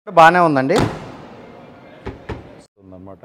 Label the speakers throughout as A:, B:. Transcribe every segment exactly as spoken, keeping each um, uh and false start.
A: బాగానే ఉందండి ఉందన్నమాట.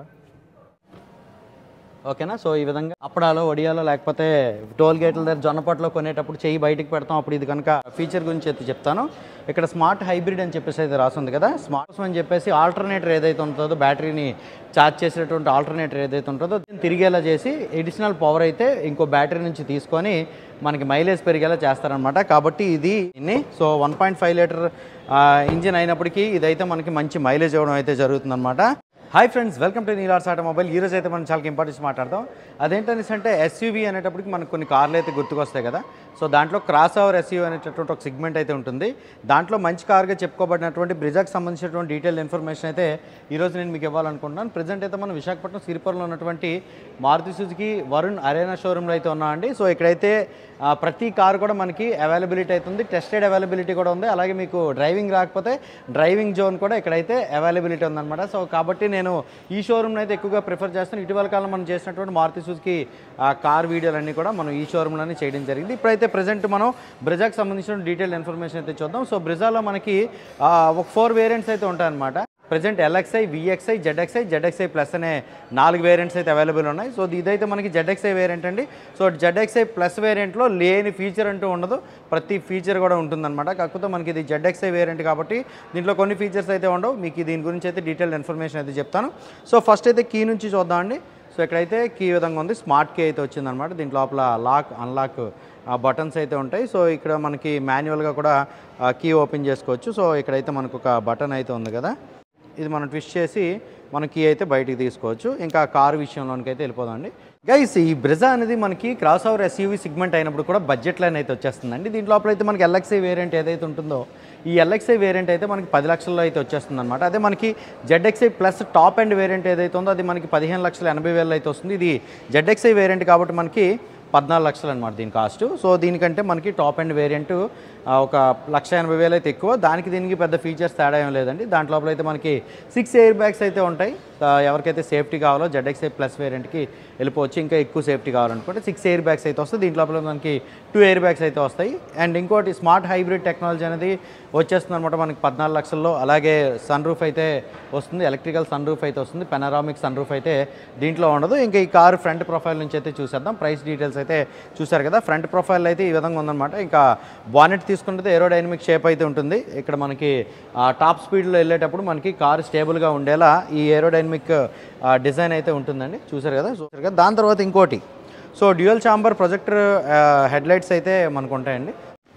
A: ఓకేనా. సో ఈ విధంగా అప్పడాలో వడియాలో లేకపోతే టోల్ గేట్ల దగ్గర జొన్నపట్లో కొనేటప్పుడు చెయ్యి బయటికి పెడతాం, అప్పుడు ఇది కనుక ఫీచర్ గురించి అయితే చెప్తాను. ఇక్కడ స్మార్ట్ హైబ్రిడ్ అని చెప్పేసి అయితే రాస్తుంది కదా, స్మార్ట్ అని చెప్పేసి ఆల్టర్నేటర్ ఏదైతే ఉంటుందో బ్యాటరీని ఛార్జ్ చేసేటువంటి ఆల్టర్నేటర్ ఏదైతే ఉంటుందో తిరిగేలా చేసి అడిషనల్ పవర్ అయితే ఇంకో బ్యాటరీ నుంచి తీసుకొని మనకి మైలేజ్ పెరిగేలా చేస్తారనమాట. కాబట్టి ఇది so one point five litre engine అయినప్పటికీ ఇదైతే మనకి మంచి మైలేజ్ ఇవ్వడం అయితే జరుగుతుందన్నమాట. హాయ్ ఫ్రెండ్స్, వెల్కమ్ టు నీలార్స్ ఆటోమొబైల్. ఈరోజు అయితే మనం చాలా ఇంపార్టెన్స్ మాట్లాడతాం. అదేంటనేసి అంటే ఎస్యూవీ అనేటప్పటికి మనకు కొన్ని కార్లు అయితే గుర్తుకొస్తాయి కదా. సో దాంట్లో క్రాస్ ఓవర్ ఎస్యూవీ అనేటటువంటి ఒక సెగ్మెంట్ అయితే ఉంటుంది. దాంట్లో మంచి కార్గా చెప్పుకోబడినటువంటి బ్రిజాకి సంబంధించినటువంటి డీటెయిల్ ఇన్ఫర్మేషన్ అయితే ఈరోజు నేను మీకు ఇవ్వాలనుకుంటున్నాను. ప్రజెంట్ అయితే మనం విశాఖపట్నం సిరిపురంలో ఉన్నటువంటి మారుతి సుజుకి వరుణ్ అరేనా షోరూంలో అయితే ఉన్నామండి. సో ఇక్కడైతే ప్రతి కారు కూడా మనకి అవైలబిలిటీ అవుతుంది, టెస్టెడ్ అవైలబిలిటీ కూడా ఉంది. అలాగే మీకు డ్రైవింగ్ రాకపోతే డ్రైవింగ్ జోన్ కూడా ఇక్కడైతే అవైలబిలిటీ ఉందన్నమాట. సో కాబట్టి నేను ఈ షోరూమ్ని అయితే ఎక్కువగా ప్రిఫర్ చేస్తాను. ఇటీవల కాలం మనం చేసినటువంటి మారుతి సుజుకి కార్ వీడియోలన్నీ కూడా మనం ఈ షోరూంలోనే చేయడం జరిగింది. ఇప్పుడైతే ప్రజెంట్ మనం బ్రిజాకి సంబంధించిన డీటెయిల్ ఇన్ఫర్మేషన్ అయితే చూద్దాం. సో బ్రిజాలో మనకి ఒక ఫోర్ వేరియంట్స్ అయితే ఉంటాయన్నమాట. Present LXI, VXI, ZXI, ZXI plus అనే నాలుగు వేరియంట్స్ అయితే అవైలబుల్ ఉన్నాయి. సో ఇదైతే మనకి జెడ్ఎక్స్ఐ వేరియంట్ అండి. సో జెడ్ఎక్స్ఐ ప్లస్ వేరియంట్లో లేని ఫీచర్ అంటూ ఉండదు, ప్రతి ఫీచర్ కూడా ఉంటుందన్నమాట. కాకపోతే మనకి ఇది జెడ్ఎక్స్ఐ వేరియంట్ కాబట్టి దీంట్లో కొన్ని ఫీచర్స్ అయితే ఉండవు. మీకు దీని గురించి అయితే డీటెయిల్ ఇన్ఫర్మేషన్ అయితే చెప్తాను. సో ఫస్ట్ అయితే కీ నుంచి చూద్దామండి. సో ఇక్కడైతే కీ విధంగా ఉంది, స్మార్ట్ కీ అయితే వచ్చిందనమాట. దీంట్లో లోపల లాక్, అన్లాక్ బటన్స్ అయితే ఉంటాయి. సో ఇక్కడ మనకి మాన్యువల్గా కూడా కీ ఓపెన్ చేసుకోవచ్చు. సో ఇక్కడైతే మనకు ఒక బటన్ అయితే ఉంది కదా, ఇది మనం ట్విస్ట్ చేసి మన కీ అయితే బయటికి తీసుకోవచ్చు. ఇంకా కారు విషయంలోనికి అయితే వెళ్ళిపోదామండి. గైస్, ఈ బ్రిజా అనేది మనకి క్రాస్ ఓవర్ ఎస్యూవీ సెగ్మెంట్ అయినప్పుడు కూడా బడ్జెట్ లైన్ అయితే వచ్చేస్తుందండి. దీంట్లో లోపల అయితే మనకి ఎల్ఎక్స్ఐ వేరియంట్ ఏదైతే ఉంటుందో ఈ ఎల్ఎక్స్ఐ వేరియంట్ అయితే మనకి పది లక్షల్లో అయితే వచ్చేస్తుంది అనమాట. అదే మనకి ZXI plus top end variant ఏదైతే ఉందో అది మనకి పదిహేను లక్షల ఎనభై వేలు అయితే వస్తుంది. ఇది జెడ్ఎక్స్ఐ వేరియంట్ కాబట్టి మనకి పద్నాలుగు లక్షలు అనమాట దీని కాస్ట్. సో దీనికంటే మనకి టాప్ అండ్ వేరియంట్ ఒక లక్ష ఎనభై వేలు అయితే ఎక్కువ. దానికి దీనికి పెద్ద ఫీచర్స్ తేడా ఏం లేదండి. దాంట్లో లోపల అయితే మనకి సిక్స్ ఎయిర్ బ్యాగ్స్ అయితే ఉంటాయి. ఎవరికైతే సేఫ్టీ కావాలో జెడ్ఎక్స్ఐ ప్లస్ వేరియంట్కి వెళ్ళిపోవచ్చు. ఇంకా ఎక్కువ సేఫ్టీ కావాలనుకుంటే సిక్స్ ఎయిర్ బ్యాగ్స్ అయితే వస్తాయి. దీంట్లో లోపల మనకి టూ ఎయిర్ బ్యాగ్స్ అయితే వస్తాయి. అండ్ ఇంకోటి స్మార్ట్ హైబ్రిడ్ టెక్నాలజీ అనేది వచ్చేస్తుంది అనమాట మనకి పద్నాలుగు లక్షల్లో. అలాగే సన్ రూఫ్ అయితే వస్తుంది, ఎలక్ట్రికల్ సన్ రూఫ్ అయితే వస్తుంది, పెనరామిక్ సన్ రూఫ్ అయితే దీంట్లో ఉండదు. ఇంకా ఈ కారు ఫ్రంట్ ప్రొఫైల్ నుంచి అయితే చూసేద్దాం. ప్రైస్ డీటెయిల్స్ అయితే చూసారు కదా. ఫ్రంట్ ప్రొఫైల్ అయితే ఈ విధంగా ఉందన్నమాట. ఇంకా బానెట్ తీసుకుంటే ఏరోడైనమిక్ షేప్ అయితే ఉంటుంది. ఇక్కడ మనకి టాప్ స్పీడ్లో వెళ్ళేటప్పుడు మనకి కారు స్టేబుల్గా ఉండేలా ఈ ఏరోడైనమిక్ డిజైన్ అయితే ఉంటుందండి. చూసారు కదా చూసారు కదా దాని తర్వాత ఇంకోటి, so dual chamber projector headlights అయితే మనకు ఉంటాయండి.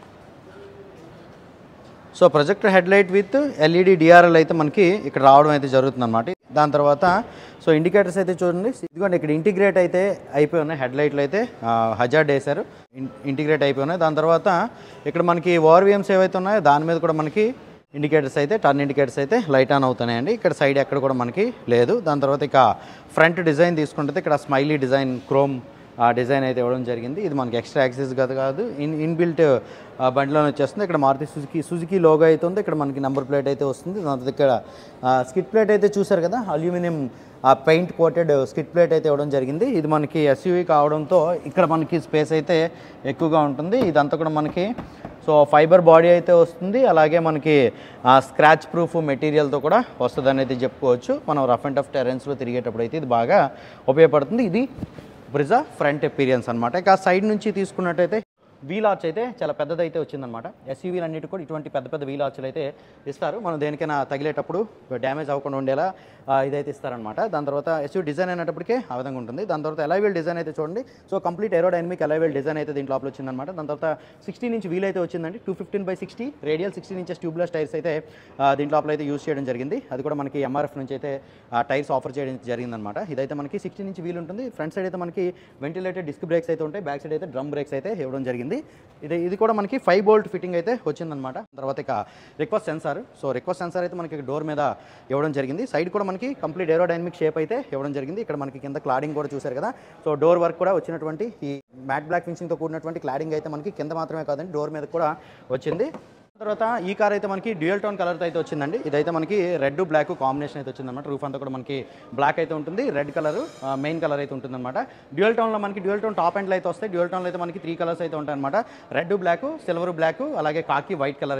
A: So projector headlight with LED DRL అయితే మనకి ఇక్కడ రావడం అయితే జరుగుతుంది అనమాట. దాని తర్వాత సో ఇండికేటర్స్ అయితే చూడండి, ఇదిగోండి ఇక్కడ ఇంటిగ్రేట్ అయితే అయిపోయి ఉన్నాయి. హెడ్లైట్లు అయితే హజార్డ్ వేశారు, ఇంటిగ్రేట్ అయిపోయి ఉన్నాయి. దాని తర్వాత ఇక్కడ మనకి ఓఆర్వీఎంస్ ఏవైతే ఉన్నాయో దాని మీద కూడా మనకి ఇండికేటర్స్ అయితే టర్న్ ఇండికేటర్స్ అయితే లైట్ ఆన్ అవుతున్నాయండి. ఇక్కడ సైడ్ ఎక్కడ కూడా మనకి లేదు. దాని తర్వాత ఇక ఫ్రంట్ డిజైన్ తీసుకుంటే ఇక్కడ స్మైలీ డిజైన్ క్రోమ్ డిజైన్ అయితే ఇవ్వడం జరిగింది. ఇది మనకి ఎక్స్ట్రా యాక్సెస్ కాదు కాదు ఇన్ ఇన్బిల్ట్ బండిలోనే వచ్చేస్తుంది. ఇక్కడ మారుతి సుజుకి సుజుకి లోగో అయితే ఉంది. ఇక్కడ మనకి నెంబర్ ప్లేట్ అయితే వస్తుంది. దాని తర్వాత ఇక్కడ స్కిట్ ప్లేట్ అయితే చూసారు కదా, aluminium paint coated skid plate అయితే ఇవ్వడం జరిగింది. ఇది మనకి ఎస్యూవీ కావడంతో ఇక్కడ మనకి స్పేస్ అయితే ఎక్కువగా ఉంటుంది. ఇదంతా కూడా మనకి సో ఫైబర్ బాడీ అయితే వస్తుంది. అలాగే మనకి స్క్రాచ్ ప్రూఫ్ మెటీరియల్తో కూడా వస్తుంది అనేది చెప్పుకోవచ్చు. మనం రఫ్ అండ్ టఫ్ టెరెన్స్లో తిరిగేటప్పుడు అయితే ఇది బాగా ఉపయోగపడుతుంది. ఇది బ్రిజా ఫ్రంట్ ఎపీరియన్స్ అనమాట. ఇక సైడ్ నుంచి తీసుకున్నట్టయితే వీల్ ఆర్చ్ అయితే చాలా పెద్దదైతే వచ్చిందనమాట. ఎస్యూవీలు అన్నిటి కూడా ఇటువంటి పెద్ద పెద్ద వీల్ ఆర్చ్లు అయితే ఇస్తారు. మనం దేనికైనా తగిలేటప్పుడు డ్యామేజ్ అవ్వకుండా ఉండేలా ఇదైతే ఇస్తారనమాట. దాని తర్వాత ఎస్యూవీ డిజైన్ అయినప్పటికే ఆ విధంగా ఉంటుంది. దాని తర్వాత ఎలైవీల్ డిజైన్ అయితే చూడండి. So complete aerodynamic alloy wheel design అయితే దీంట్లో లోపల వచ్చిందనమాట. దాని తర్వాత సిక్స్టీన్ ఇంచ్ వీల్ అయితే వచ్చిందండి. Two fifteen by sixty radial sixteen inches tubeless tyres అయితే దీంట్లో లోపల అయితే యూస్ చేయడం జరిగింది. అది కూడా మనకి ఎంఆర్ఎఫ్ నుంచి అయితే టైర్స్ ఆఫర్ చేయడం జరిగిందనమాట. ఇదైతే మనకి సిక్స్టీన్ ఇంచ్ వీల్ ఉంటుంది. ఫ్రంట్ సైడ్ అయితే మనకి వెంటిలేటెడ్ డిస్క్ బ్రేక్స్ అయితే ఉంటాయి. బ్యాక్ సైడ్ అయితే డ్రమ్ బ్రేక్స్ అయితే ఇవ్వడం జరిగింది. ఇది ఇది కూడా మనకి ఫైవ్ బోల్ట్ ఫిట్టింగ్ అయితే వచ్చిందనమాట. తర్వాత ఇక request sensor, so request sensor అయితే మనకి డోర్ మీద ఇవ్వడం జరిగింది. సైడ్ కూడా మనకి కంప్లీట్ ఏరోడైనమిక్ షేప్ అయితే ఇవ్వడం జరిగింది. ఇక్కడ మనకి కింద క్లాడింగ్ కూడా చూసారు కదా. సో డోర్ వర్క్ కూడా వచ్చినటువంటి ఈ మ్యాట్ బ్లాక్ ఫినిషింగ్తో కూడినటువంటి క్లాడింగ్ అయితే మనకి కింద మాత్రమే కాదండి డోర్ మీద కూడా వచ్చింది. తర్వాత ఈ కార్ అయితే మనకి డ్యూయల్ టోన్ కలర్ అయితే వచ్చిందండి. ఇదైతే మనకి రెడ్ బ్లాక్ కాంబినేషన్ అయితే వచ్చిందన్నమాట. రూఫ్ అంతా కూడా మనకి బ్లాక్ అయితే ఉంటుంది, రెడ్ కలర్ మెయిన్ కలర్ అయితే ఉంటుందన్నమాట. డ్యూయల్ టోన్లో మనకి డ్యూయల్ టోన్ టాప్ ఎండ్లో అయితే వస్తాయి. డ్యూయల్ టోన్లో అయితే మనకి త్రీ కలర్స్ అయితే ఉంటాయన్నమాట. రెడ్ బ్లాక్, సిల్వర్ బ్లాక్, అలాగే కాకి వైట్ కలర్ అయితే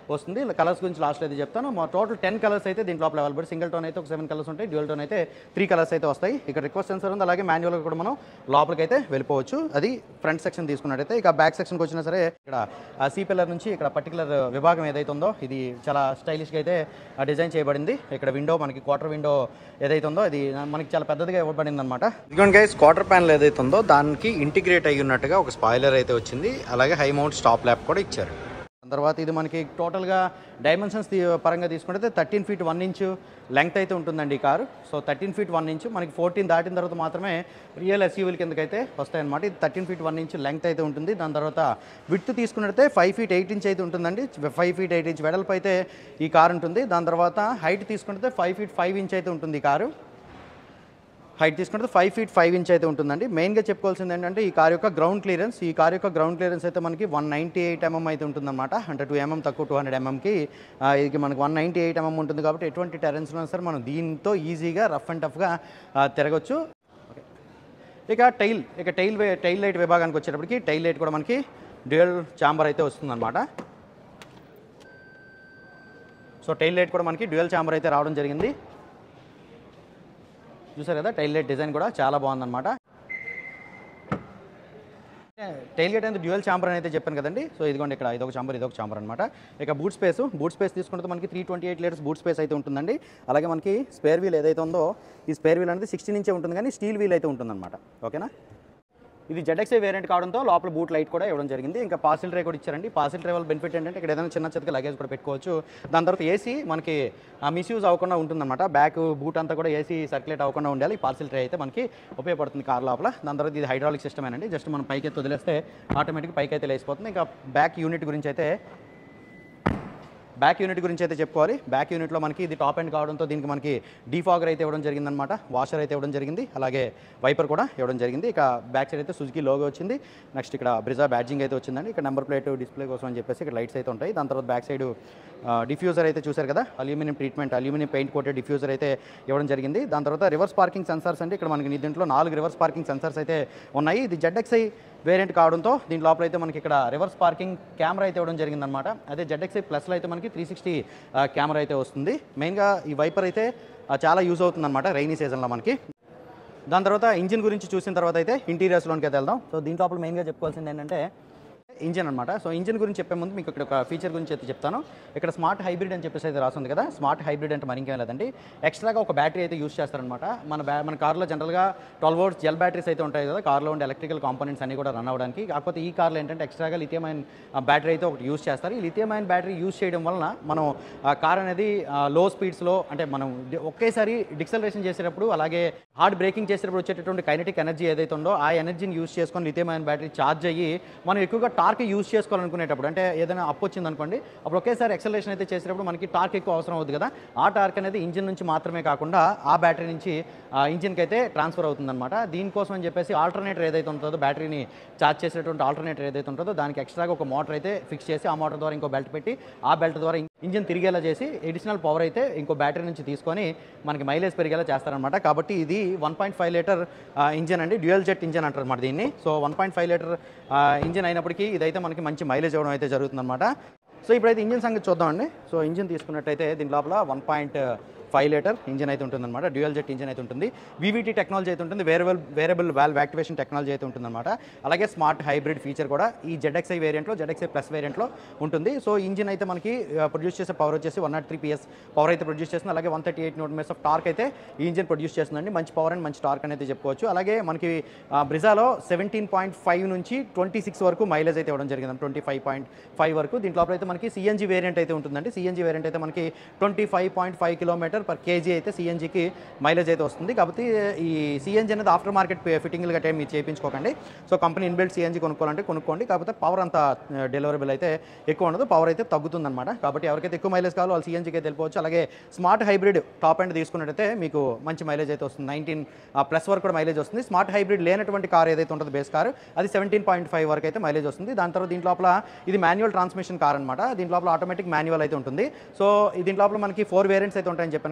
A: వస్తుంది. కలర్స్ గురించి లాస్ట్లో అయితే చెప్తాను. మా టోటల్ టెన్ కలర్స్ అయితే దీంట్లో అవైలబుల్. సింగిల్ టోన్ అయితే ఒక సెవెన్ కలర్స్ ఉంటాయి, డ్యూయల్ టోన్ అయితే త్రీ కలర్స్ అయితే వస్తాయి. ఇక్కడ రిక్వెస్ట్ సెన్సర్ ఉంది, అలాగే మాన్యువల్గా కూడా మనం లోపలికి అయితే వెళ్ళిపోవచ్చు. అది ఫ్రంట్ సెక్షన్ తీసుకున్నట్టయితే. ఇక బ్యాక్ సెక్షన్కి వచ్చినా సరే ఇక్కడ సి పిల్లర్ నుంచి ఇక్కడ పర్టికులర్ విభాగం ఏదైతే ఉందో ఇది చాలా స్టైలిష్గా అయితే డిజైన్ చేయబడింది. ఇక్కడ విండో మనకి క్వార్టర్ విండో ఏదైతే ఉందో అది మనకి చాలా పెద్దదిగా ఇవ్వబడింది అనమాట. ఇదిగోండి గైస్, క్వార్టర్ ప్యానల్ ఏదైతే ఉందో దానికి ఇంటిగ్రేట్ అయ్యి ఉన్నట్టుగా ఒక స్పాయిలర్ అయితే వచ్చింది. అలాగే హై మౌంట్ స్టాప్ ల్యాప్ కూడా ఇచ్చారు. తర్వాత ఇది మనకి టోటల్గా డైమెన్షన్స్ పరంగా తీసుకుంటే thirteen feet one inch length అయితే ఉంటుందండి ఈ car. So thirteen feet one inch మనకి ఫోర్టీన్ దాటిన తర్వాత మాత్రమే రియల్ ఎస్యూవీల కిందకైతే వస్తాయన్నమాట. ఇది thirteen feet one inch length అయితే ఉంటుంది. దాని తర్వాత విడ్త్ తీసుకున్నట్టే ఫైవ్ ఫీట్ ఎయిట్ ఇంచ్ అయితే ఉంటుందండి. ఫైవ్ ఫీట్ ఎయిట్ ఇంచ్ వెడల్పు అయితే ఈ కారు ఉంటుంది. దాని తర్వాత హైట్ తీసుకుంటే ఫైవ్ ఫీట్ ఫైవ్ ఇంచ్ అయితే ఉంటుంది ఈ కారు. హైట్ తీసుకుంటే ఫైవ్ ఫీట్ ఫైవ్ ఇంచ్ అయితే ఉంటుందండి. మెయిన్గా చెప్పుకోవాల్సింది ఏంటంటే ఈ కార్ యొక్క గ్రౌండ్ క్లియరెన్స్ ఈ కార్ యొక్క గ్రౌండ్ క్లియరెన్స్ అయితే మనకి వన్ నైంటీ ఎయిట్ ఎంఎం అయితే ఉంటుందన్నమాట. అంటే టూ ఎంఎం తక్కువ టూ హండ్రెడ్ ఎంఎంకి ఇది మనకి వన్ నైంటీ ఎయిట్ ఎంఎం ఉంటుంది. కాబట్టి ఎటువంటి టెరెన్స్లో సరే మనం దీంతో ఈజీగా రఫ్ అండ్ టఫ్గా తిరగచ్చు. ఇక టైల్ ఇక టైల్ టైల్ లైట్ విభాగానికి వచ్చేటప్పటికి టైల్ లైట్ కూడా మనకి డ్యూయల్ ఛాంబర్ అయితే వస్తుందన్నమాట. సో టైల్ లైట్ కూడా మనకి డ్యూయల్ ఛాంబర్ అయితే రావడం జరిగింది. చూసారు కదా, టైల్ లైట్ డిజైన్ కూడా చాలా బాగుందన్నమాట. టైల్ గేట్ అనేది డ్యూయల్ ఛాంబర్ అని అయితే చెప్పాను కదండి. సో ఇదిగోండి ఇక్కడ ఇదొక ఛాంబర్ ఇదొక ఛాంబర్ అనమాట. ఇక బూట్ స్పేస్ బూట్ స్పేస్ తీసుకుంటే మనకి three twenty eight litres boot space అయితే ఉంటుందండి. అలాగే మనకి స్పేర్ వీల్ ఏదైతే ఉందో ఈ స్పేర్ వీల్ అనేది సిక్స్టీన్ ఇంచే ఉంటుంది, కానీ స్టీల్ వీల్ అయితే ఉంటుందన్నమాట. ఓకేనా. ఇది జెడ్ఎక్స్ఐ వేరియంట్ కావడంతో లోపల బూట్ లైట్ కూడా ఇవ్వడం జరిగింది. ఇంకా పార్సిల్ ట్రే కూడా ఇచ్చారండి. పార్సిల్ ట్రే వల్ల బెనిఫిట్ ఏంటంటే ఇక్కడ ఏదైనా చిన్న చిన్న లగేజ్ కూడా పెట్టుకోవచ్చు. దాని తర్వాత ఏసీ మనకి మిస్యూజ్ అవ్వకుండా ఉంటుందన్నమాట. బ్యాక్ బూట్ అంతా కూడా ఏసీ సర్క్యులేట్ అవ్వకుండా ఉండాలి. ఈ పార్సిల్ ట్రే అయితే మనకి ఉపయోగపడుతుంది కార్ లోపల. దాని తర్వాత ఇది హైడ్రాలిక్ సిస్టమ్ అండి. జస్ట్ మనం పైకి అయితే వదిలేస్తే ఆటోమేటిక్ పైకి అయితే లేసిపోతుంది. ఇంకా బ్యాక్ యూనిట్ గురించి అయితే బ్యాక్ యూనిట్ గురించి అయితే చెప్పుకోవాలి. బ్యాక్ యూనిట్లో మనకి ఇది టాప్ ఎండ్ కావడంతో దీనికి మనకి డీఫాగర్ అయితే ఇవ్వడం జరిగిందనమాట. వాషర్ అయితే ఇవ్వడం జరిగింది. అలాగే వైపర్ కూడా ఇవ్వడం జరిగింది. ఇక బ్యాక్ సైడ్ అయితే సుజుకి లోగో వచ్చింది. నెక్స్ట్ ఇక్కడ బ్రిజా బ్యాడ్జింగ్ అయితే వచ్చిందండి. ఇక్కడ నెంబర్ ప్లేట్ డిస్ప్లే కోసం అని చెప్పేసి ఇక్కడ లైట్స్ అయితే ఉంటాయి. దాని తర్వాత బ్యాక్ సైడ్ డిఫ్యూజర్ అయితే చూసారు కదా, aluminium treatment aluminium paint coated diffuser అయితే ఇవ్వడం జరిగింది. దాని తర్వాత రివర్స్ పార్కింగ్ సెన్సార్స్ అంటే ఇక్కడ మనకి దీంట్లో నాలుగు రివర్స్ పార్కింగ్ సెన్సార్స్ అయితే ఉన్నాయి. ఇది జెడ్ఎక్స్ఐ వేరియంట్ కావడంతో దీని లోపల అయితే మనకి ఇక్కడ రివర్స్ పార్కింగ్ కెమెరా అయితే ఇవ్వడం జరిగిందనమాట. అదే జెడ్ఎక్స్ఐ ప్లస్లో అయితే మనకి త్రీ సిక్స్టీ కెమెరా అయితే వస్తుంది. మెయిన్గా ఈ వైపర్ అయితే చాలా యూజ్ అవుతుంది అనమాట రైనీ సీజన్లో మనకి. దాని తర్వాత ఇంజిన్ గురించి చూసిన తర్వాత అయితే ఇంటీరియర్స్లోనికి అయితే వెళ్దాం. సో దీని లోపల మెయిన్గా చెప్పుకోవాల్సింది ఏంటంటే ఇంజిన్ అనమాట. సో ఇంజిన్ గురించి చెప్పే ముందు మీకు ఇక్కడ ఒక ఫీచర్ గురించి అయితే చెప్తాను. ఇక్కడ స్మార్ట్ హైబ్రిడ్ అని చెప్పేసి అయితే రాస్తుంది కదా. స్మార్ట్ హైబ్రిడ్ అంటే మరి ఇంకేం లేదండి, ఎక్స్ట్రాగా ఒక బ్యాటరీ అయితే యూస్ చేస్తారనమాట. మన బ్యా మన కార్లో జనరల్గా ట్వెల్వ్ వోల్ట్స్ జెల్ బ్యాటరీస్ అయితే ఉంటాయి కదా కార్లో ఉండే ఎలక్ట్రికల్ కాంపోనెంట్స్ అన్ని కూడా రన్ అవ్వడానికి. కాకపోతే ఈ కార్లో ఏంటంటే ఎక్స్ట్రాగా లిథియం అయన్ బ్యాటరీ అయితే ఒకటి యూస్ చేస్తారు. ఈ లిథియం అయన్ బ్యాటరీ యూస్ చేయడం వలన మనం ఆ కార్ అనేది లో స్పీడ్స్లో అంటే మనం ఒకేసారి డిక్సలరేషన్ చేసేటప్పుడు అలాగే హార్డ్ బ్రేకింగ్ చేసేటప్పుడు వచ్చేటటువంటి కైనెటిక్ ఎనర్జీ ఏదైతే ఉందో ఆ ఎనర్జీని యూస్ చేసుకొని లిథియం అయన్ బ్యాటరీ ఛార్జ్ అయ్యి మనం ఎక్కువగా టార్క్ యూస్ చేసుకోవాలి అనుకునేటప్పుడు అంటే ఏదైనా అప్ వచ్చింది అనుకోండి, అప్పుడు ఒకేసారి ఎక్సలరేషన్ అయితే చేసేటప్పుడు మనకి టార్క్ ఎక్కువ అవసరం అవుతుంది కదా. ఆ టార్క్ అనేది ఇంజిన్ నుంచి మాత్రమే కాకుండా ఆ బ్యాటరీ నుంచి ఇంజిన్కి అయితే ట్రాన్స్ఫర్ అవుతుందన్నమాట. దీనికోసం అని చెప్పేసి ఆల్టర్నేటర్ ఏదైతే ఉంటుందో బ్యాటరీని ఛార్జ్ చేసేటువంటి ఆల్టర్నేటర్ ఏదైతే ఉంటుందో దానికి ఎక్స్ట్రాగా ఒక మోటార్ అయితే ఫిక్స్ చేసి ఆ మోటార్ ద్వారా ఇంకో బెల్ట్ పెట్టి ఆ బెల్ట్ ద్వారా ఇంజిన్ తిరిగేలా చేసి అడిషనల్ పవర్ అయితే ఇంకో బ్యాటరీ నుంచి తీసుకొని మనకి మైలేజ్ పెరిగేలా చేస్తారనమాట. కాబట్టి ఇది one point five litre engine అండి, డ్యూయల్ జెట్ ఇంజిన్ అంటారు అన్నమాట దీన్ని. So one point five litre engine అయినప్పటికీ ఇదైతే మనకి మంచి మైలేజ్ ఇవ్వడం అయితే జరుగుతుందన్నమాట. సో ఇప్పుడైతే ఇంజిన్ సంగతి చూద్దామండి. సో ఇంజిన్ తీసుకున్నట్టయితే దీని లోపల one point five litre engine అయితే ఉంటుందన్నమాట. డ్యూయల్ జెట్ ఇంజిన్ అయితే ఉంటుంది. వీవీటీ టెక్నాలజీ అయితే ఉంటుంది. Variable variable valve activation technology అయితే ఉంటుందన్నమాట. అలాగే స్మార్ట్ హైబ్రిడ్ ఫీచర్ కూడా ఈ జెడ్ఎక్స్ఐ వేరియంట్లో జెడ్ఎక్స్ఐ ప్లస్ వేరియంట్లో ఉంటుంది. సో ఇంజిన్ అయితే మనకి ప్రొడ్యూస్ చేసే పవర్ వచ్చేసి one nought three PS power అయితే ప్రొడ్యూస్ చేస్తుంది. అలాగే one thirty eight Newton metres of torque అయితే ఈ ఇంజిన్ ప్రొడ్యూస్ చేస్తుందండి. మంచి పవర్ అండ్ మంచి టార్క్ అనేది చెప్పుకోవచ్చు. అలాగే మనకి బ్రిజాలో సెవెంటీన్ పాయింట్ ఫైవ్ నుంచి ట్వంటీ సిక్స్ వరకు మైలేజ్ అయితే ఇవ్వడం జరిగింది, ట్వంటీ ఫైవ్ పాయింట్ ఫైవ్ వరకు. దీంట్లో అయితే మనకి సిఎన్జీ వేరియంట్ అయితే ఉంటుందండి. సిఎన్జీ వేరియంట్ అయితే మనకి twenty five point five kilometre per KG అయితే సిఎన్జీకి మైలేజ్ అయితే వస్తుంది. కాబట్టి ఈ సిఎన్జీ అనేది ఆఫ్టర్ మార్కెట్ ఫిట్టింగ్లు గట్టే మీరు చేయించుకోకండి. సో కంపెనీ ఇన్బిల్ట్ సిఎన్జీ కొనుక్కోవాలంటే కొనుక్కోండి. కాకపోతే పవర్ అంత డెలివరబుల్ అయితే ఎక్కువ ఉండదు, పవర్ అయితే తగ్గుతుందన్నమాట. కాబట్టి ఎవరికైతే ఎక్కువ మైలేజ్ కావాలో వాళ్ళు సిఎన్జీకి అయితే వెళ్ళిపోవచ్చు. అలాగే స్మార్ట్ హైబ్రిడ్ టాప్ ఎండ్ తీసుకున్నట్టయితే మీకు మంచి మైలేజ్ అయితే వస్తుంది, నైన్టీన్ ప్లస్ వరకు కూడా మైలేజ్ వస్తుంది. స్మార్ట్ హైబ్రిడ్ లేనటువంటి కార్ ఏదైతే ఉంటుందో బేస్ కార్ అది సెవెంటీన్ పాయింట్ ఫైవ్ వరకు అయితే మైలేజ్ వస్తుంది. దాని తర్వాత దీంట్లో ఇది మాన్యువల్ ట్రాన్స్మిషన్ కార్ అనమాట. దీంట్లో ఆటోమేటిక్ మాన్యువల్ అయితే ఉంటుంది. సో దీంట్లో మనకి ఫోర్ వేరియంట్స్ అయితే ఉంటాయని చెప్పాను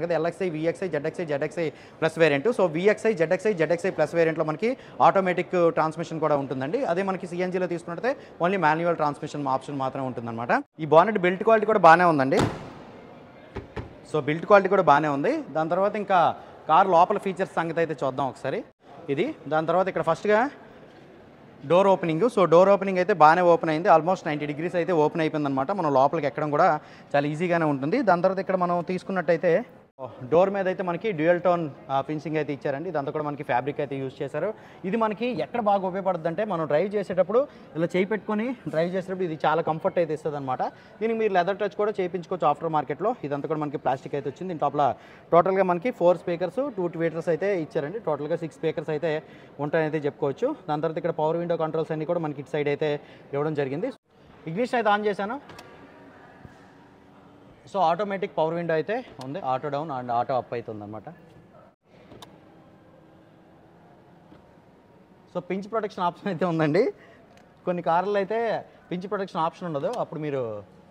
A: చెప్పాను కదా LXI VXI ZXI ZXI plus variant. So VXI ZXI ZXI plus వేరియంట్లో మనకి ఆటోమేటిక్ ట్రాన్స్మిషన్ కూడా ఉంటుందండి. అదే మనకి సిఎన్జీలో తీసుకుంటే ఓన్లీ మాన్యువల్ ట్రాన్స్మిషన్ ఆప్షన్ మాత్రమే ఉంటుందన్నమాట. ఈ బానెట్ బిల్ట్ క్వాలిటీ కూడా బాగానే ఉందండి. సో బిల్ట్ క్వాలిటీ కూడా బాగానే ఉంది. దాని తర్వాత ఇంకా కార్ లోపల ఫీచర్స్ సంగతి అయితే చూద్దాం ఒకసారి. ఇది దాని తర్వాత ఇక్కడ ఫస్ట్గా door opening. So door opening అయితే బాగానే ఓపెన్ అయింది. ఆల్మోస్ట్ నైంటీ డిగ్రీస్ అయితే ఓపెన్ అయిపోయిందనమాట. మనం లోపలికి ఎక్కడం కూడా చాలా ఈజీగానే ఉంటుంది. దాని తర్వాత ఇక్కడ మనం తీసుకున్నట్టయితే డోర్ మీద అయితే మనకి డ్యూయల్ టోన్ ఫినిషింగ్ అయితే ఇచ్చారండి. ఇదంతా కూడా మనకి ఫ్యాబ్రిక్ అయితే యూజ్ చేశారు. ఇది మనకి ఎక్కడ బాగా ఉపయోగపడుతుంది అంటే మనం డ్రైవ్ చేసేటప్పుడు ఇలా చేయి పెట్టుకొని డ్రైవ్ చేసేటప్పుడు ఇది చాలా కంఫర్ట్ అయితే ఇస్తుంది అనమాట. దీనికి మీరు లెదర్ టచ్ కూడా చేయించుకోవచ్చు ఆఫ్టర్ మార్కెట్లో. ఇదంతా కూడా మనకి ప్లాస్టిక్ అయితే వచ్చింది. దీని లోపల టోటల్గా మనకి ఫోర్ స్పీకర్స్ టూ ట్వీటర్స్ అయితే ఇచ్చారండి. టోటల్గా సిక్స్ స్పీకర్స్ అయితే ఉంటాయని చెప్పుకోవచ్చు. దాని తర్వాత ఇక్కడ పవర్ విండో కంట్రోల్స్ అన్ని కూడా మనకి ఇటు సైడ్ అయితే ఇవ్వడం జరిగింది. ఇగ్నిషన్ అయితే ఆన్ చేశాను. సో ఆటోమేటిక్ పవర్ విండో అయితే ఉంది. Auto down and auto up అవుతుంది అనమాట. సో పించ్ ప్రొటెక్షన్ ఆప్షన్ అయితే ఉందండి. కొన్ని కార్లలో అయితే పించ్ ప్రొటెక్షన్ ఆప్షన్ ఉండదు. అప్పుడు మీరు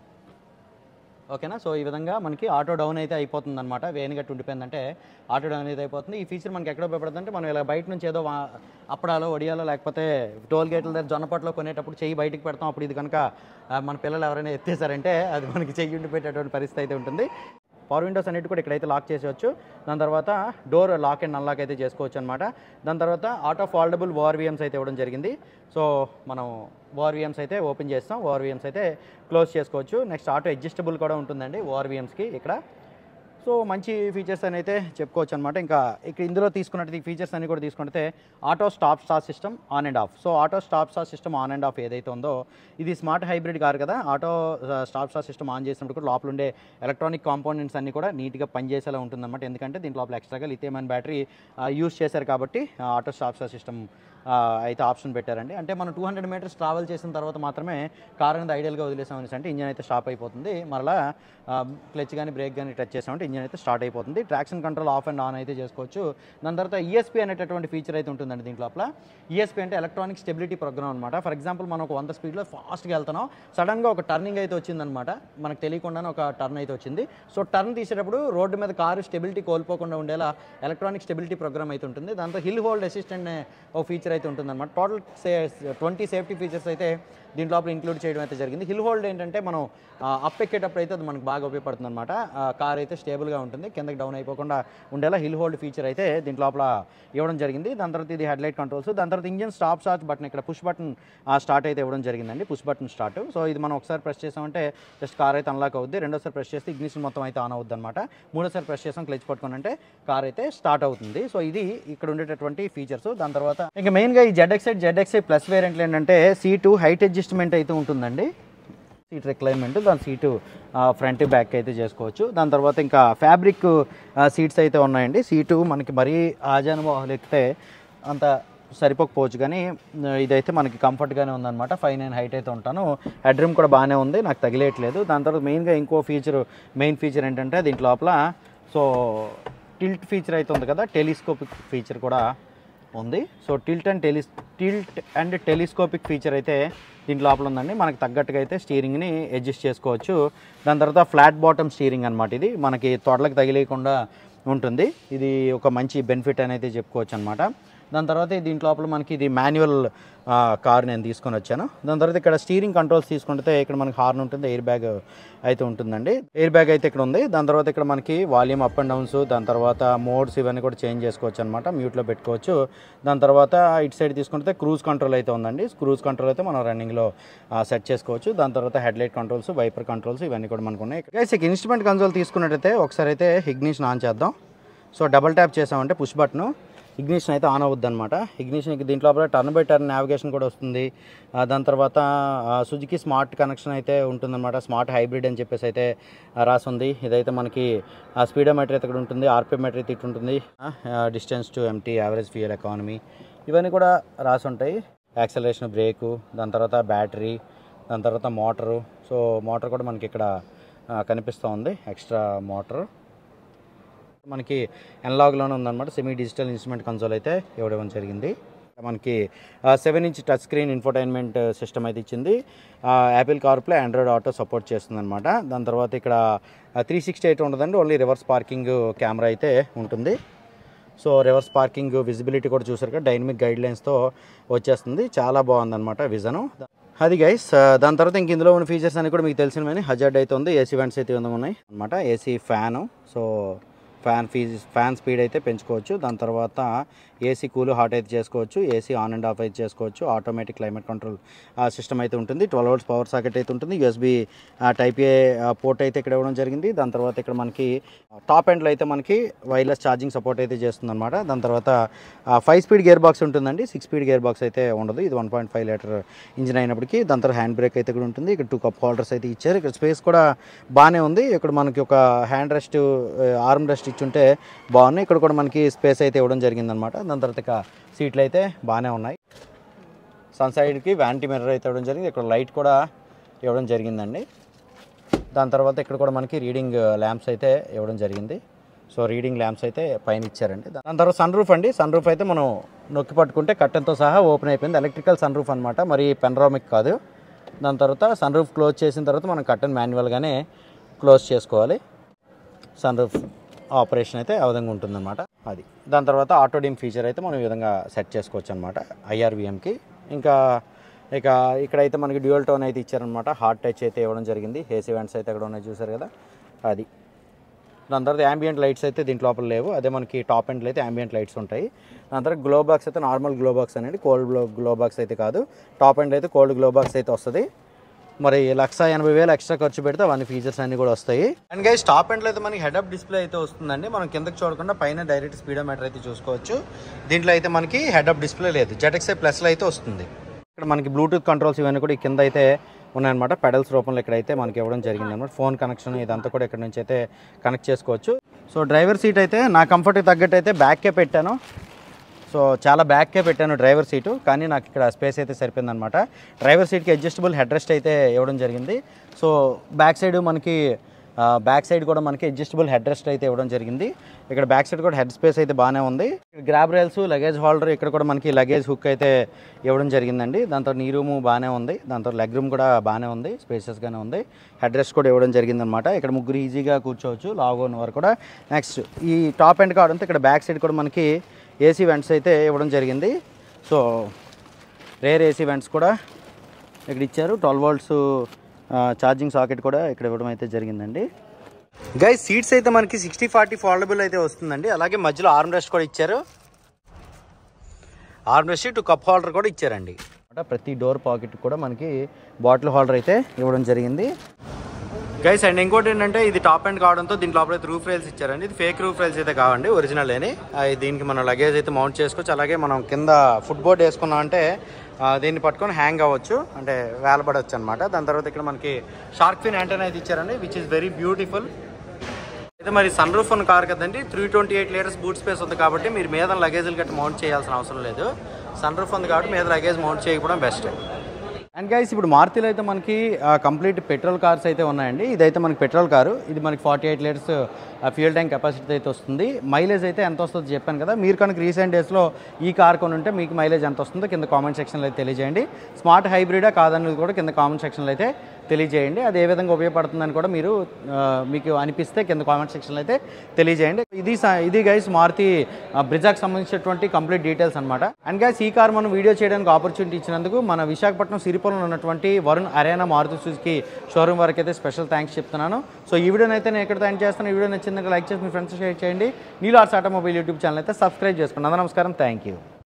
A: ఓకేనా. సో ఈ విధంగా మనకి ఆటో డౌన్ అయితే అయిపోతుంది అనమాట. వేణిగట్టు ఉండిపోయిందంటే ఆటో డౌన్ అయితే అయిపోతుంది. ఈ ఫీచర్ మనకి ఎక్కడ ఉపయోగపడుతుంది అంటే మనం ఇలా బయట నుంచి ఏదో అప్పడాలో వడియాలో లేకపోతే టోల్ గేట్ల దగ్గర జొన్నపట్లో కొనేటప్పుడు చెయ్యి బయటికి పెడతాం. అప్పుడు ఇది కనుక మన పిల్లలు ఎవరైనా ఎత్తేసారంటే అది మనకి చెయ్యి ఉండిపోయేటటువంటి పరిస్థితి అయితే ఉంటుంది. పవర్ విండోస్ అన్నిటి కూడా ఇక్కడైతే లాక్ చేసేవచ్చు. దాని తర్వాత డోర్ లాక్ అండ్ అన్లాక్ అయితే చేసుకోవచ్చు అనమాట. దాని తర్వాత ఆటో ఫోల్డబుల్ ఓఆర్వీఎమ్స్ అయితే ఇవ్వడం జరిగింది. సో మనం ఓఆర్వీఎమ్స్ అయితే ఓపెన్ చేస్తాం, ఓఆర్వీఎమ్స్ అయితే క్లోజ్ చేసుకోవచ్చు. నెక్స్ట్ ఆటో అడ్జస్టబుల్ కూడా ఉంటుందండి ఓఆర్వీఎమ్స్కి ఇక్కడ. సో మంచి ఫీచర్స్ అని అయితే చెప్పుకోవచ్చు అనమాట. ఇంకా ఇక్కడ ఇందులో తీసుకున్నట్టు ఈ ఫీచర్స్ అన్ని కూడా తీసుకుంటే auto stop start system on and off. So auto stop start system on and off ఏదైతే ఉందో ఇది స్మార్ట్ హైబ్రిడ్ కారు కదా. Auto stop start system on చేసినప్పుడు కూడా లోపల ఉండే ఎలక్ట్రానిక్ కాంపోనెంట్స్ అన్ని కూడా నీట్గా పనిచేసేలా ఉంటుందన్నమాట. ఎందుకంటే దీని లోపల ఎక్స్ట్రాగా లిథియం అయన్ బ్యాటరీ యూస్ చేశారు కాబట్టి ఆటో స్టాప్ స్టార్ట్ సిస్టమ్ అయితే ఆప్షన్ పెట్టారండి. అంటే మనం టూ హండ్రెడ్ మీటర్స్ ట్రావెల్ చేసిన తర్వాత మాత్రమే కార్ అనేది ఐడియల్గా వదిలేసామని అంటే ఇంజన్ అయితే స్టాప్ అయిపోతుంది. మరలా క్లచ్ కానీ బ్రేక్ కానీ టచ్ చేసామంటే ఇంజన్ అయితే స్టార్ట్ అయిపోతుంది. Traction control off and on అయితే చేసుకోవచ్చు. దాని తర్వాత ఈఎస్పీ అనేటటువంటి ఫీచర్ అయితే ఉంటుందండి దీంట్లో. ఈఎస్పీ అంటే ఎలక్ట్రానిక్ స్టెబిలిటీ ప్రోగ్రామ్ అనమాట. ఫర్ ఎగ్జాంపుల్ మనం ఒక వంద స్పీడ్లో ఫాస్ట్గా వెళ్తున్నాం, సడన్గా ఒక టర్నింగ్ అయితే వచ్చిందనమాట. మనకు తెలియకుండానే ఒక టర్న్ అయితే వచ్చింది. సో టర్న్ తీసేటప్పుడు రోడ్డు మీద కారు స్టెబిలిటీ కోల్పోకుండా ఉండేలా ఎలక్ట్రానిక్ స్టెబిలిటీ ప్రోగ్రామ్ అయితే ఉంటుంది. దాంతో హిల్ హోల్డ్ అసిస్టెంట్ అనే ఒక ఫీచర్ అయితే ఉంటుందన్నమాట. Total say twenty safety features అయితే దీంట్లో ఇంక్లూడ్ చేయడం అయితే జరిగింది. హిల్ హోల్డ్ ఏంటంటే మనం అప్ ఎక్కేటప్పుడు అయితే అది మనకు బాగా ఉపయోగపడుతుంది అనమాట. కార్ అయితే స్టేబుల్గా ఉంటుంది, కిందకి డౌన్ అయిపోకుండా ఉండేలా హిల్ హోల్డ్ ఫీచర్ అయితే దీంట్లో ఇవ్వడం జరిగింది. దాని తర్వాత ఇది హెడ్లైట్ కంట్రోల్స్. దాని తర్వాత ఇంజన్ స్టాప్ స్టార్ట్ బటన్, ఇక్కడ పుష్ బటన్ స్టార్ట్ అయితే ఇవ్వడం జరిగిందండి. Push button start. సో ఇది మనం ఒకసారి ప్రెస్ చేసామంటే జస్ట్ కార్ అయితే అన్లాక్ అవుద్ది. రెండోసారి ప్రెస్ చేస్తే ఇగ్నిషన్ మొత్తం అయితే ఆన్ అవుద్ది అనమాట. మూడోసారి ప్రెస్ చేసాం క్లచ్ పట్టుకుని అంటే కార్ అయితే స్టార్ట్ అవుతుంది. సో ఇది ఇక్కడ ఉండేటటువంటి ఫీచర్స్. దాని తర్వాత ఇంకా మెయిన్గా ఈ జెడ్ఎక్స్ఐ జెడ్ఎక్స్ఐ ప్లస్ వేరియంట్లు ఏంటంటే సీటు హైట్ అడ్జస్ట్మెంట్ అయితే ఉంటుందండి. సీట్ రిక్లైన్మెంట్, దాని సీటు ఫ్రంట్ బ్యాక్ అయితే చేసుకోవచ్చు. దాని తర్వాత ఇంకా ఫ్యాబ్రిక్ సీట్స్ అయితే ఉన్నాయండి. సీటు మనకి మరీ ఆజానుభావాలు ఎక్కితే అంత సరిపోకపోవచ్చు, కానీ ఇదైతే మనకి కంఫర్ట్గానే ఉందన్నమాట. ఫైవ్ నైన్ హైట్ అయితే ఉంటాను. హెడ్ రూమ్ కూడా బాగానే ఉంది, నాకు తగిలేయట్లేదు. దాని తర్వాత మెయిన్గా ఇంకో ఫీచర్ మెయిన్ ఫీచర్ ఏంటంటే దీంట్లో లోపల సో టిల్ట్ ఫీచర్ అయితే ఉంది కదా, టెలిస్కోపిక్ ఫీచర్ కూడా ఉంది. So tilt and tele tilt and telescopic feature అయితే దీంట్లో లోపల ఉందండి. మనకి తగ్గట్టుగా అయితే స్టీరింగ్ని అడ్జస్ట్ చేసుకోవచ్చు. దాని తర్వాత ఫ్లాట్ బాటమ్ స్టీరింగ్ అనమాట. ఇది మనకి తొడలకు తగిలేయకుండా ఉంటుంది. ఇది ఒక మంచి బెనిఫిట్ అని అయితే చెప్పుకోవచ్చు అనమాట. దాని తర్వాత దీంట్లో లోపల మనకి ఇది మాన్యువల్ కార్ నేను తీసుకొని వచ్చాను. దాని తర్వాత ఇక్కడ స్టీరింగ్ కంట్రోల్స్ తీసుకుంటే ఇక్కడ మనకి హార్న్ ఉంటుంది, ఎయిర్ బ్యాగ్ అయితే ఉంటుందండి. ఎయిర్ బ్యాగ్ అయితే ఇక్కడ ఉంది. దాని తర్వాత ఇక్కడ మనకి వాల్యూమ్ అప్ అండ్ డౌన్స్, దాని తర్వాత మోడ్స్ ఇవన్నీ కూడా చేంజ్ చేసుకోవచ్చు అనమాట. మ్యూట్లో పెట్టుకోవచ్చు. దాని తర్వాత ఇటు సైడ్ తీసుకుంటే క్రూజ్ కంట్రోల్ అయితే ఉందండి. క్రూజ్ కంట్రోల్ అయితే మనం రన్నింగ్లో సెట్ చేసుకోవచ్చు. దాని తర్వాత హెడ్లైట్ కంట్రోల్స్, వైపర్ కంట్రోల్స్ ఇవన్నీ కూడా మనకు ఉన్నాయి. గైస్ ఇక ఇన్స్ట్రుమెంట్ కన్సోల్ తీసుకున్నట్టయితే ఒకసారి అయితే ఇగ్నిషన్ ఆన్ చేద్దాం. సో డబల్ ట్యాప్ చేసామంటే పుష్ బటన్ ఇగ్నిషన్ అయితే ఆన్ అవుద్ది అనమాట. ఇగ్నిషన్ దీంట్లో టర్న్ బై టర్న్ నావిగేషన్ కూడా వస్తుంది. దాని తర్వాత సుజుకి స్మార్ట్ కనెక్షన్ అయితే ఉంటుందన్నమాట. స్మార్ట్ హైబ్రిడ్ అని చెప్పేసి అయితే రాసింది. ఇదైతే మనకి స్పీడోమీటర్ అయితే ఇక్కడ ఉంటుంది, ఆర్పిఎంమీటర్ అయితే ఇటు ఉంటుంది, distance to empty, average fuel economy ఇవన్నీ కూడా రాసి ఉంటాయి. యాక్సలరేషన్, బ్రేకు, దాని తర్వాత బ్యాటరీ, దాని తర్వాత మోటరు. సో మోటార్ కూడా మనకి ఇక్కడ కనిపిస్తూ ఉంది, ఎక్స్ట్రా మోటార్ మనకి ఎన్లాగ్లోనే ఉందన్నమాట. సెమీ డిజిటల్ ఇన్స్ట్రుమెంట్ కన్సోల్ అయితే ఇవ్వడం జరిగింది. మనకి seven inch touch screen infotainment system అయితే ఇచ్చింది. Apple CarPlay, Android Auto support చేస్తుంది అనమాట. దాని తర్వాత ఇక్కడ త్రీ సిక్స్టీ ఎయిట్ ఉండదండి, ఓన్లీ రివర్స్ పార్కింగ్ కెమెరా అయితే ఉంటుంది. సో రివర్స్ పార్కింగ్ విజిబిలిటీ కూడా చూసారు కదా, డైనమిక్ గైడ్ లైన్స్తో వచ్చేస్తుంది. చాలా బాగుందన్నమాట విజను. అది గైస్. దాని తర్వాత ఇంక ఇందులో ఉన్న ఫీచర్స్ అన్ని కూడా మీకు తెలిసినవని. హజార్డ్ అయితే ఉంది, ఏసీ వెంట్స్ అయితే ఉన్నాయి అనమాట, ఏసీ ఫ్యాను. సో ఫ్యాన్ ఫీజ్ ఫ్యాన్ స్పీడ్ అయితే పెంచుకోవచ్చు. దాని తర్వాత ఏసీ కూల్ హాట్ అయితే చేసుకోవచ్చు, ఏసీ ఆన్ అండ్ ఆఫ్ అయితే చేసుకోవచ్చు. ఆటోమేటిక్ క్లైమేట్ కంట్రోల్ సిస్టమ్ అయితే ఉంటుంది. ట్వెల్వ్ వోల్ట్స్ పవర్ సాకెట్ అయితే ఉంటుంది. యూఎస్బీ టైప్ ఏ పోర్ట్ అయితే ఇక్కడ ఇవ్వడం జరిగింది. దాని తర్వాత ఇక్కడ మనకి టాప్ ఎండ్లో అయితే మనకి వైర్లెస్ ఛార్జింగ్ సపోర్ట్ అయితే చేస్తుంది అనమాట. దాని తర్వాత ఫైవ్ స్పీడ్ గేర్ బాక్స్ ఉంటుందండి, సిక్స్ స్పీడ్ గేర్ బాక్స్ అయితే ఉండదు. ఇది one point five litre engine అయినప్పటికీ. దాని తర్వాత హ్యాండ్ బ్రేక్ అయితే ఇక్కడ ఉంటుంది. ఇక్కడ టూ కప్ హోల్డర్స్ అయితే ఇచ్చారు. ఇక్కడ స్పేస్ కూడా బాగానే ఉంది. ఇక్కడ మనకి ఒక హ్యాండ్ రెస్ట్, ఆర్మ్ రెస్ట్ ఇచ్చుంటే బాగున్నాయి. ఇక్కడ కూడా మనకి స్పేస్ అయితే ఇవ్వడం జరిగిందనమాట. దాని తర్వాత ఇక సీట్లు అయితే బాగానే ఉన్నాయి. సన్ సైడ్కి వ్యానిటీ మిర్రర్ అయితే ఇవ్వడం జరిగింది. ఇక్కడ లైట్ కూడా ఇవ్వడం జరిగిందండి. దాని తర్వాత ఇక్కడ కూడా మనకి రీడింగ్ ల్యాంప్స్ అయితే ఇవ్వడం జరిగింది. సో రీడింగ్ ల్యాంప్స్ అయితే పైన ఇచ్చారండి. దాని తర్వాత సన్ రూఫ్ అండి. సన్ రూఫ్ అయితే మనం నొక్కి పట్టుకుంటే కర్టెన్తో సహా ఓపెన్ అయిపోయింది. ఎలక్ట్రికల్ సన్ రూఫ్ అనమాట, మరి పెనరామిక్ కాదు. దాని తర్వాత సన్ రూఫ్ క్లోజ్ చేసిన తర్వాత మనం కర్టెన్ మాన్యువల్గానే క్లోజ్ చేసుకోవాలి. సన్ రూఫ్ ఆపరేషన్ అయితే ఆ విధంగా ఉంటుందన్నమాట. అది దాని తర్వాత ఆటో డిమ్ ఫీచర్ అయితే మనం ఈ విధంగా సెట్ చేసుకోవచ్చు అనమాట ఐఆర్వీఎంకి. ఇంకా ఇక ఇక్కడైతే మనకి డ్యూయల్ టోన్ అయితే ఇచ్చారనమాట. హార్ట్ టచ్ అయితే ఇవ్వడం జరిగింది. ఏసీ వెంట్స్ అయితే అక్కడ ఉన్నాయి చూసారు కదా, అది. దాని తర్వాత యాంబియంట్ లైట్స్ అయితే దీంట్ లోపల లేవు. అదే మనకి టాప్ ఎండ్లో అయితే యాంబియంట్ లైట్స్ ఉంటాయి. దాని తర్వాత గ్లో బాక్స్ అయితే నార్మల్ గ్లో బాక్స్ అనేది, కోల్డ్ గ్లో గ్లో బాక్స్ అయితే కాదు. టాప్ ఎండ్ అయితే కోల్డ్ గ్లో బాక్స్ అయితే వస్తుంది. మరి లక్ష ఎనభై వేలు ఎక్స్ట్రా ఖర్చు పెడితే అవన్నీ ఫీచర్స్ అన్నీ కూడా వస్తాయి. అండ్ గైస్ టాప్ ఎండ్లో అయితే మనకి హెడ్ అప్ డిస్ప్లే అయితే వస్తుందండి. మనం కిందకి చూడకుండా పైన డైరెక్ట్ స్పీడోమీటర్ అయితే చూసుకోవచ్చు. దీంట్లో అయితే మనకి హెడ్ అప్ డిస్ప్లే లేదు, జెడ్ఎక్స్ఐ ప్లస్లో అయితే వస్తుంది. ఇక్కడ మనకి బ్లూటూత్ కంట్రోల్స్ ఇవన్నీ కూడా కింద అయితే ఉన్నాయన్నమాట. పెడల్స్ రూపంలో ఇక్కడైతే మనకి ఇవ్వడం జరిగింది అనమాట. ఫోన్ కనెక్షన్ ఇదంతా కూడా ఇక్కడ నుంచి అయితే కనెక్ట్ చేసుకోవచ్చు. సో డ్రైవర్ సీట్ అయితే నా కంఫర్ట్కి తగ్గట్టు అయితే బ్యాక్కే పెట్టాను. సో చాలా బ్యాక్కే పెట్టాను డ్రైవర్ సీటు, కానీ నాకు ఇక్కడ స్పేస్ అయితే సరిపోయిందనమాట. డ్రైవర్ సీట్కి అడ్జస్టబుల్ హెడ్ రెస్ట్ అయితే ఇవ్వడం జరిగింది. సో బ్యాక్ సైడ్ మనకి బ్యాక్ సైడ్ కూడా మనకి అడ్జస్టబుల్ హెడ్ రెస్ట్ అయితే ఇవ్వడం జరిగింది. ఇక్కడ బ్యాక్ సైడ్ కూడా హెడ్ స్పేస్ అయితే బాగానే ఉంది. గ్రాబ్ రైల్స్, లగేజ్ హోల్డర్, ఇక్కడ కూడా మనకి లగేజ్ హుక్ అయితే ఇవ్వడం జరిగిందండి. దాంతో నీ రూము బాగానే ఉంది. దాంతో లెగ్ రూమ్ కూడా బాగానే ఉంది, స్పేసెస్గానే ఉంది. హెడ్ రెస్ట్ కూడా ఇవ్వడం జరిగిందనమాట. ఇక్కడ ముగ్గురు ఈజీగా కూర్చోవచ్చు, లాగ్ ఉన్న వారు కూడా. నెక్స్ట్ ఈ టాప్ ఎండ్ కావడంతో ఇక్కడ బ్యాక్ సైడ్ కూడా మనకి ఏసీ వెంట్స్ అయితే ఇవ్వడం జరిగింది. సో రేర్ ఏసీ వెంట్స్ కూడా ఇక్కడ ఇచ్చారు. ట్వెల్వ్ వోల్ట్స్ ఛార్జింగ్ సాకెట్ కూడా ఇక్కడ ఇవ్వడం అయితే జరిగిందండి. గైస్ సీట్స్ అయితే మనకి సిక్స్టీ ఫార్టీ ఫోల్డబుల్ అయితే వస్తుందండి. అలాగే మధ్యలో ఆర్మ్ రెస్ట్ కూడా ఇచ్చారు. Armrest two cup holder కూడా ఇచ్చారండి. ప్రతి డోర్ పాకెట్ కూడా మనకి బాటిల్ హోల్డర్ అయితే ఇవ్వడం జరిగింది. గైస్ అండ్ ఇంకోటి ఏంటంటే ఇది టాప్ ఎండ్ కావడంతో దీంట్లో లోపల రూఫ్ రైల్స్ ఇచ్చారండి. ఇది ఫేక్ రూఫ్ రైల్స్ అయితే కావండి, ఒరిజినల్ అని. దీనికి మనం లగేజ్ అయితే మౌంట్ చేసుకోవచ్చు. అలాగే మనం కింద ఫుట్ బోర్డ్ వేసుకున్నాం అంటే దీన్ని పట్టుకొని హ్యాంగ్ అవ్వచ్చు, అంటే వేలబడవచ్చు అనమాట. దాని తర్వాత ఇక్కడ మనకి షార్క్ ఫిన్ యాంటెనా అయితే ఇచ్చారండి, విచ్ ఇస్ వెరీ బ్యూటిఫుల్. అయితే మరి సన్ రూఫ్ ఉన్న కార్ కదండి, three twenty eight litres boot space ఉంది కాబట్టి మీరు మీద లగేజ్లు గట్టి మౌంట్ చేయాల్సిన అవసరం లేదు. సన్ రూఫ్ ఉంది కాబట్టి మీద లగేజ్ మౌంట్ చేయకపోవడం బెస్ట్. అండ్ గైస్ ఇప్పుడు మారుతిలో అయితే మనకి కంప్లీట్ పెట్రోల్ కార్స్ అయితే ఉన్నాయండి. ఇదైతే మనకి పెట్రోల్ కారు. ఇది మనకి forty eight litres fuel tank capacity అయితే వస్తుంది. మైలేజ్ అయితే ఎంత వస్తుందో చెప్పాను కదా. మీరు కనుక రీసెంట్ డేస్లో ఈ కార్ కొని ఉంటే మీకు మైలేజ్ ఎంత వస్తుందో కింద కామెంట్ సెక్షన్లో అయితే తెలియజేయండి. స్మార్ట్ హైబ్రిడా కాదన్నది కూడా కింద కామెంట్ సెక్షన్లో అయితే తెలియజేయండి. అది ఏ విధంగా ఉపయోగపడుతుందని కూడా మీరు మీకు అనిపిస్తే కింద కామెంట్ సెక్షన్లో అయితే తెలియజేయండి. ఇది ఇది గైస్ మారుతి బ్రిజాకి సంబంధించినటువంటి కంప్లీట్ డీటెయిల్స్ అనమాట. అండ్ గైస్ ఈ కార్ మనం వీడియో చేయడానికి ఆపర్చునిటీ ఇచ్చినందుకు మన విశాఖపట్నం సిరిపురంలో ఉన్నటువంటి Varun Arena Maruti Suzuki showroom వరకు అయితే స్పెషల్ థ్యాంక్స్ చెప్తున్నాను. సో ఈ వీడియోని అయితే నేను ఎక్కడ థ్యాంక్ చేస్తాను. ఈ వీడియో నచ్చిందంటే లైక్ చేసి మీ ఫ్రెండ్స్ షేర్ చేయండి. నీలార్ట్స్ ఆటోమొబైల్ యూట్యూబ్ ఛానల్ అయితే సబ్స్క్రైబ్ చేసుకోండి. అందరూ నమస్కారం, థ్యాంక్ యూ.